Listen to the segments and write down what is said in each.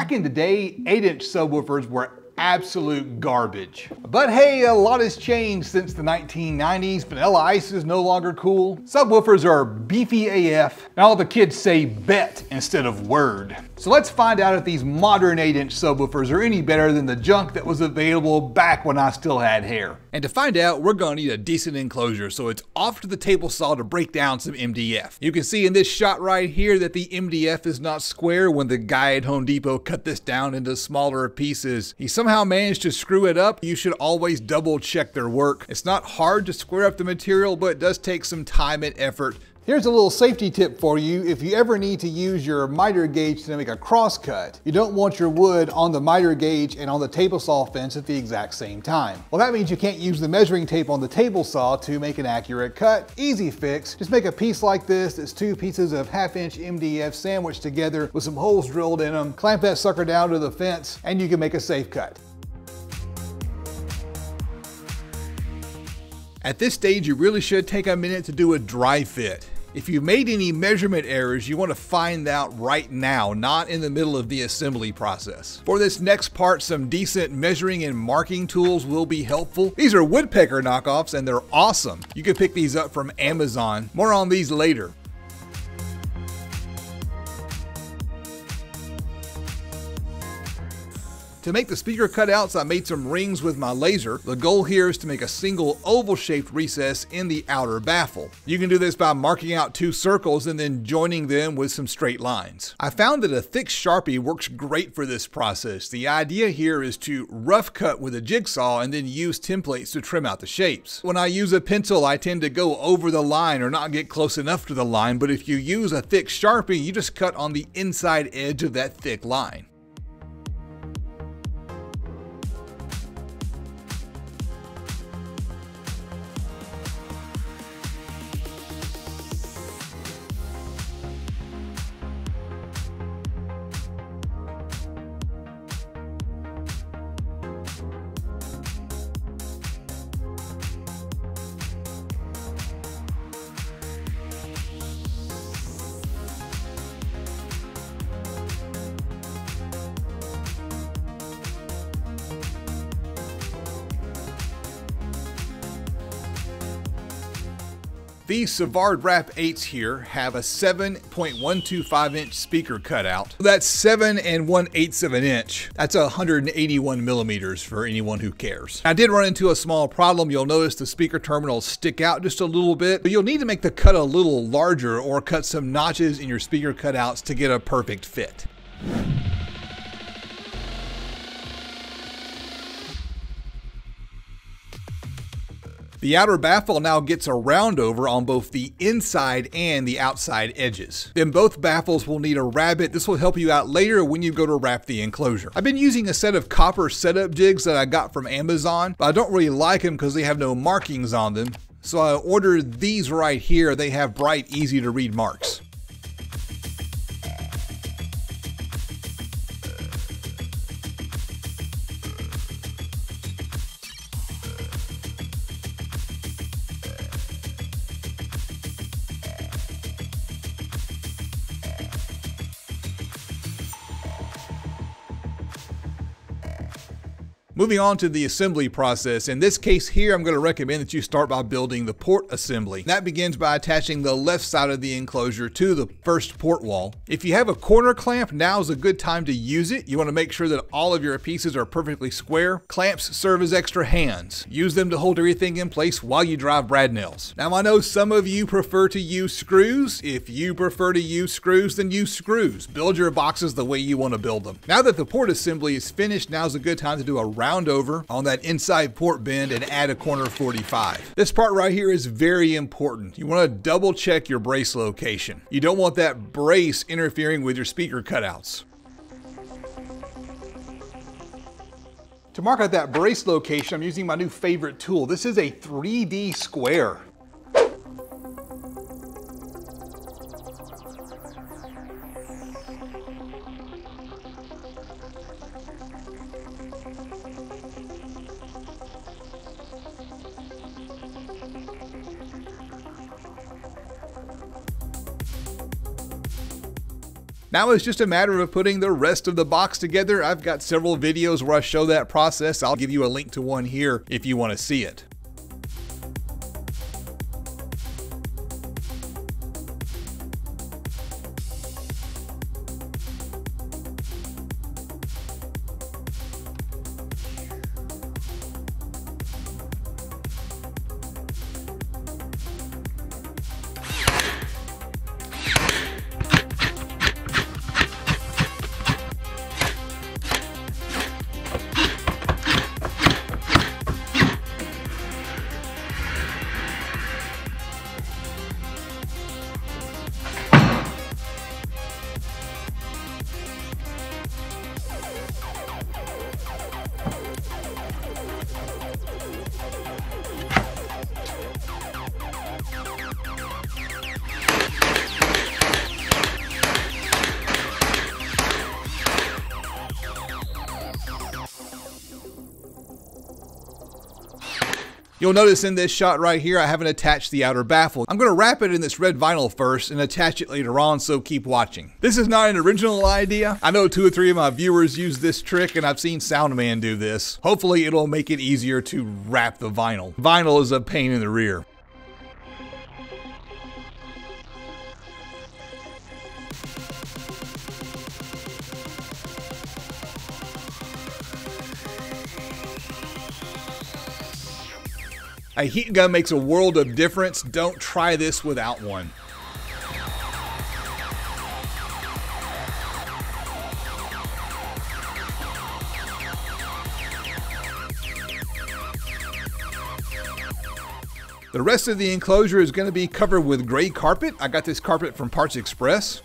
Back in the day, 8-inch subwoofers were absolute garbage. But hey, a lot has changed since the 1990s. Vanilla Ice is no longer cool. Subwoofers are beefy AF, and all the kids say bet instead of word. So let's find out if these modern 8-inch subwoofers are any better than the junk that was available back when I still had hair. And to find out, we're gonna need a decent enclosure, so it's off to the table saw to break down some MDF. You can see in this shot right here that the MDF is not square. When the guy at Home Depot cut this down into smaller pieces, he somehow managed to screw it up. You should always double check their work. It's not hard to square up the material, but it does take some time and effort. Here's a little safety tip for you. If you ever need to use your miter gauge to make a cross cut, you don't want your wood on the miter gauge and on the table saw fence at the exact same time. Well, that means you can't use the measuring tape on the table saw to make an accurate cut. Easy fix. Just make a piece like this that's 2 pieces of 1/2-inch MDF sandwiched together with some holes drilled in them. Clamp that sucker down to the fence and you can make a safe cut. At this stage, you really should take a minute to do a dry fit. If you've made any measurement errors, you want to find out right now, not in the middle of the assembly process. For this next part, some decent measuring and marking tools will be helpful. These are woodpecker knockoffs and they're awesome. You can pick these up from Amazon. More on these later. To make the speaker cutouts, I made some rings with my laser. The goal here is to make a single oval-shaped recess in the outer baffle. You can do this by marking out 2 circles and then joining them with some straight lines. I found that a thick Sharpie works great for this process. The idea here is to rough cut with a jigsaw and then use templates to trim out the shapes. When I use a pencil, I tend to go over the line or not get close enough to the line, but if you use a thick Sharpie, you just cut on the inside edge of that thick line. These Savard Wrap 8s here have a 7.125-inch speaker cutout. That's 7 1/8 of an inch. That's 181 millimeters for anyone who cares. I did run into a small problem. You'll notice the speaker terminals stick out just a little bit, but you'll need to make the cut a little larger or cut some notches in your speaker cutouts to get a perfect fit. The outer baffle now gets a round over on both the inside and the outside edges. Then both baffles will need a rabbet. This will help you out later when you go to wrap the enclosure. I've been using a set of copper setup jigs that I got from Amazon, but I don't really like them because they have no markings on them. So I ordered these right here. They have bright, easy to read marks. Moving on to the assembly process. In this case here, I'm going to recommend that you start by building the port assembly. That begins by attaching the left side of the enclosure to the first port wall. If you have a corner clamp, now is a good time to use it. You want to make sure that all of your pieces are perfectly square. Clamps serve as extra hands. Use them to hold everything in place while you drive brad nails. Now I know some of you prefer to use screws. If you prefer to use screws, then use screws. Build your boxes the way you want to build them. Now that the port assembly is finished, now's a good time to do a round over on that inside port bend and add a corner 45. This part right here is very important. You want to double check your brace location. You don't want that brace interfering with your speaker cutouts. To mark out that brace location, I'm using my new favorite tool. This is a 3D square. Now it's just a matter of putting the rest of the box together. I've got several videos where I show that process. I'll give you a link to one here if you want to see it. You'll notice in this shot right here, I haven't attached the outer baffle. I'm going to wrap it in this red vinyl first and attach it later on, so keep watching. This is not an original idea. I know 2 or 3 of my viewers use this trick, and I've seen Soundman do this. Hopefully it'll make it easier to wrap the vinyl. Vinyl is a pain in the rear. A heat gun makes a world of difference. Don't try this without one. The rest of the enclosure is going to be covered with gray carpet. I got this carpet from Parts Express.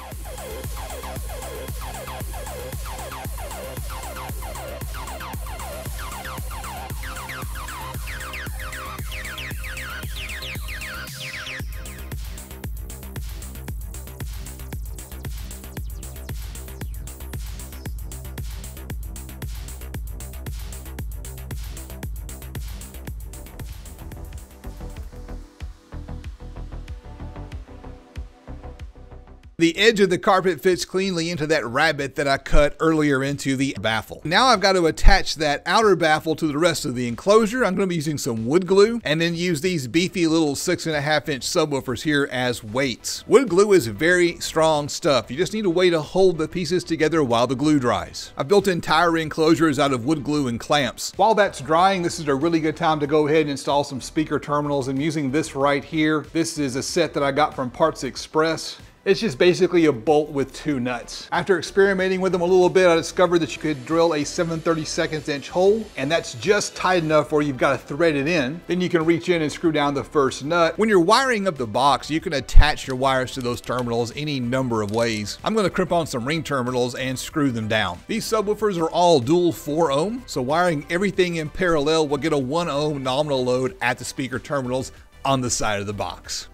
The edge of the carpet fits cleanly into that rabbet that I cut earlier into the baffle. Now I've got to attach that outer baffle to the rest of the enclosure. I'm going to be using some wood glue and then use these beefy little 6.5-inch subwoofers here as weights. Wood glue is very strong stuff. You just need a way to hold the pieces together while the glue dries. I've built entire enclosures out of wood glue and clamps. While that's drying, this is a really good time to go ahead and install some speaker terminals. I'm using this right here. This is a set that I got from Parts Express. It's just basically a bolt with 2 nuts. After experimenting with them a little bit, I discovered that you could drill a 7/32 inch hole, and that's just tight enough where you've got to thread it in. Then you can reach in and screw down the first nut. When you're wiring up the box, you can attach your wires to those terminals any number of ways. I'm going to crimp on some ring terminals and screw them down. These subwoofers are all dual 4 ohm, so wiring everything in parallel will get a 1 ohm nominal load at the speaker terminals on the side of the box.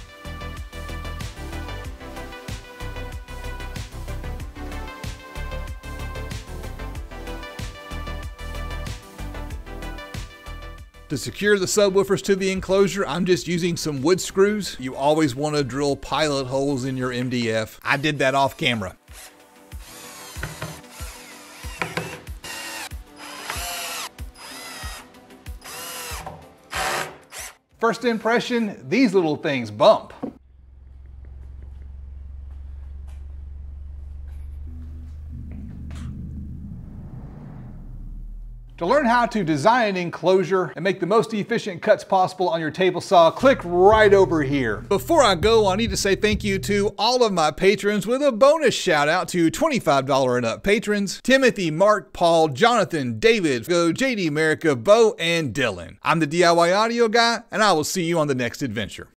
To secure the subwoofers to the enclosure, I'm just using some wood screws. You always want to drill pilot holes in your MDF. I did that off camera. First impression, these little things bump. To learn how to design an enclosure and make the most efficient cuts possible on your table saw, click right over here. Before I go, I need to say thank you to all of my patrons with a bonus shout out to $25 and up patrons: Timothy, Mark, Paul, Jonathan, David, JD America, Bo, and Dylan. I'm the DIY Audio Guy, and I will see you on the next adventure.